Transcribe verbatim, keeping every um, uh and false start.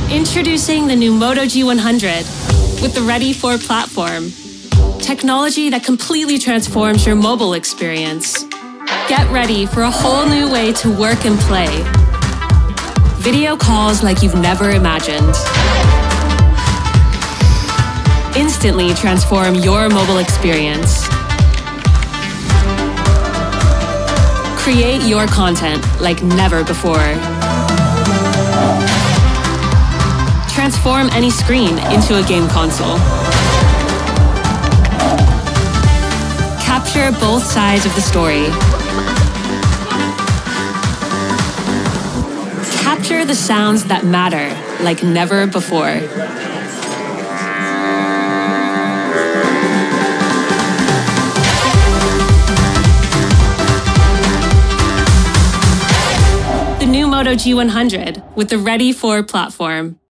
Introducing the new Moto G one hundred with the Ready for platform. Technology that completely transforms your mobile experience. Get ready for a whole new way to work and play. Video calls like you've never imagined. Instantly transform your mobile experience. Create your content like never before. Transform any screen into a game console. Capture both sides of the story. Capture the sounds that matter like never before. The new Moto G one hundred with the Ready for platform.